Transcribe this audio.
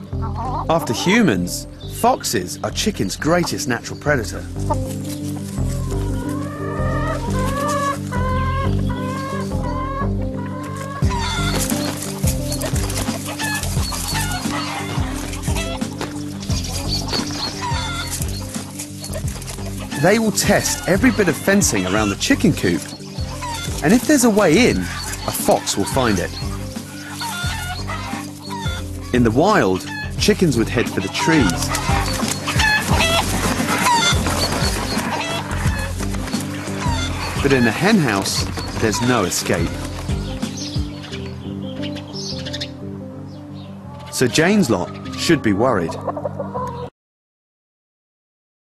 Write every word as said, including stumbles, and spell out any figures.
After humans, foxes are chickens' greatest natural predator. They will test every bit of fencing around the chicken coop, and if there's a way in, a fox will find it. In the wild, chickens would head for the trees. But in a hen house, there's no escape. So Jane's lot should be worried.